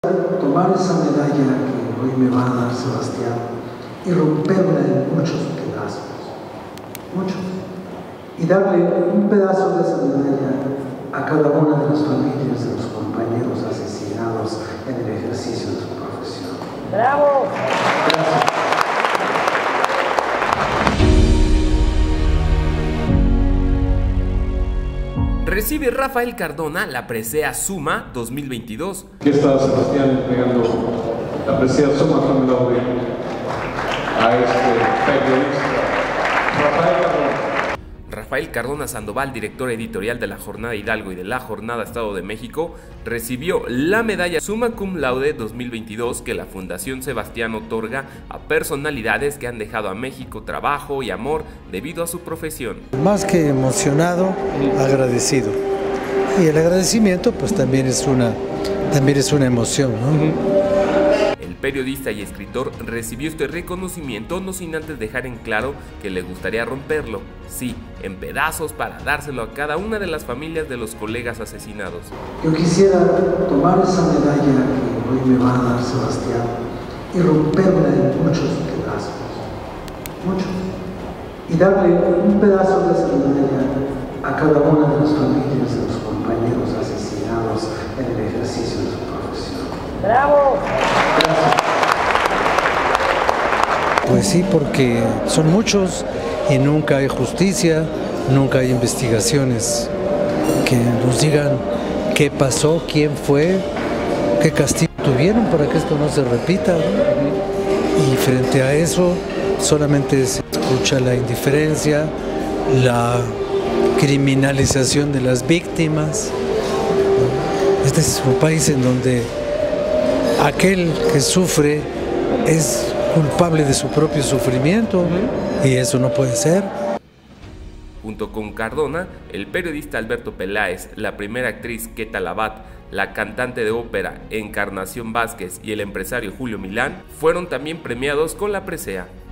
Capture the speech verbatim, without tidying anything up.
Tomar esa medalla que hoy me va a dar Sebastián y romperla en muchos pedazos, muchos, y darle un pedazo de esa medalla a cada una de las familias de los compañeros asesinados en el ejercicio de su profesión. ¡Bravo! Gracias. Recibe Rafael Cardona la presea Summa dos mil veintidós. Aquí está Sebastián entregando la presea Summa Cum Laude a este periodista, Rafael Cardona. Rafael Cardona Sandoval, director editorial de La Jornada Hidalgo y de La Jornada Estado de México, recibió la medalla Summa Cum Laude dos mil veintidós que la Fundación Sebastián otorga a personalidades que han dejado a México trabajo y amor debido a su profesión. Más que emocionado, agradecido. Y el agradecimiento pues también es una, también es una emoción, ¿no? El periodista y escritor recibió este reconocimiento no sin antes dejar en claro que le gustaría romperlo, sí, en pedazos para dárselo a cada una de las familias de los colegas asesinados. Yo quisiera tomar esa medalla que hoy me va a dar Sebastián y romperla en muchos pedazos, muchos, y darle un pedazo de esa medalla a cada una de las familias de los compañeros asesinados en el ejercicio de su profesión. ¡Bravo! Gracias. Pues sí, porque son muchos y nunca hay justicia, nunca hay investigaciones que nos digan qué pasó, quién fue, qué castigo tuvieron para que esto no se repita, ¿no? Y frente a eso solamente se escucha la indiferencia, la criminalización de las víctimas. Este es un país en donde aquel que sufre es culpable de su propio sufrimiento y eso no puede ser. Junto con Cardona, el periodista Alberto Peláez, la primera actriz Queta Labat, la cantante de ópera Encarnación Vázquez y el empresario Julio Milán fueron también premiados con la presea.